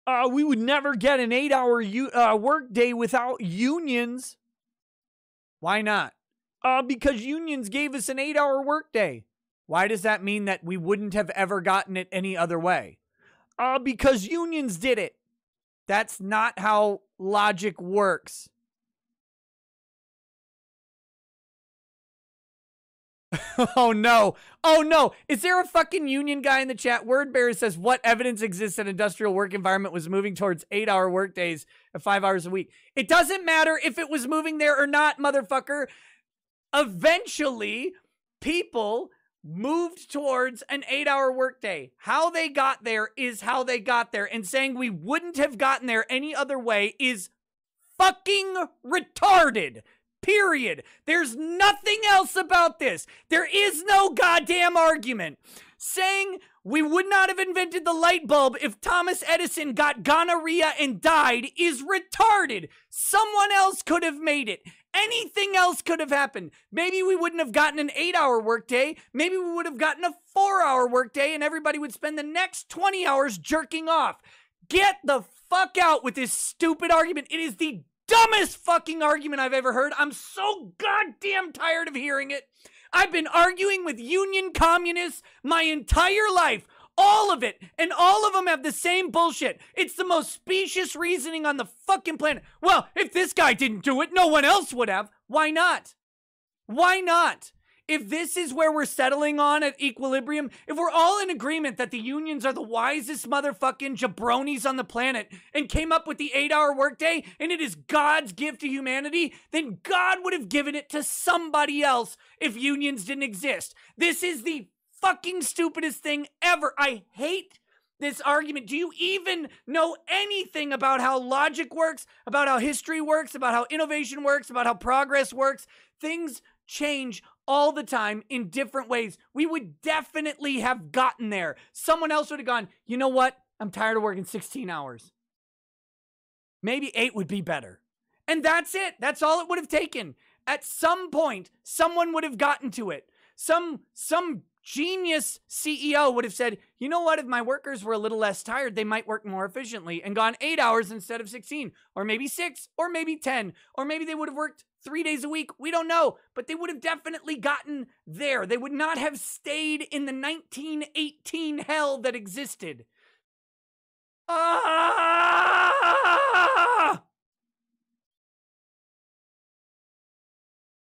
We would never get an 8-hour work day without unions. Why not? Because unions gave us an 8-hour work day. Why does that mean that we wouldn't have ever gotten it any other way? Because unions did it. That's not how logic works. Oh no. Oh no. Is there a fucking union guy in the chat? Wordbearer says, what evidence exists that industrial work environment was moving towards 8-hour work days at 5 hours a week? It doesn't matter if it was moving there or not, motherfucker. Eventually, people moved towards an 8-hour workday. How they got there is how they got there. And saying we wouldn't have gotten there any other way is fucking retarded. Period. There's nothing else about this. There is no goddamn argument. Saying we would not have invented the light bulb if Thomas Edison got gonorrhea and died is retarded. Someone else could have made it. Anything else could have happened. Maybe we wouldn't have gotten an 8-hour workday. Maybe we would have gotten a 4-hour workday and everybody would spend the next 20 hours jerking off. Get the fuck out with this stupid argument. It is the dumbest fucking argument I've ever heard. I'm so goddamn tired of hearing it. I've been arguing with union communists my entire life. All of it. And all of them have the same bullshit. It's the most specious reasoning on the fucking planet. Well, if this guy didn't do it, no one else would have. Why not? Why not? If this is where we're settling on at equilibrium, if we're all in agreement that the unions are the wisest motherfucking jabronis on the planet and came up with the 8-hour workday and it is God's gift to humanity, then God would have given it to somebody else if unions didn't exist. This is the fucking stupidest thing ever. I hate this argument. Do you even know anything about how logic works, about how history works, about how innovation works, about how progress works? Things change all the time in different ways. We would definitely have gotten there. Someone else would have gone, you know what? I'm tired of working 16 hours. Maybe 8 would be better. And that's it. That's all it would have taken. At some point, someone would have gotten to it. Some genius CEO would have said, you know what? If my workers were a little less tired, they might work more efficiently and gone 8 hours instead of 16, or maybe 6, or maybe 10, or maybe they would have worked 3 days a week. We don't know, but they would have definitely gotten there. They would not have stayed in the 1918 hell that existed.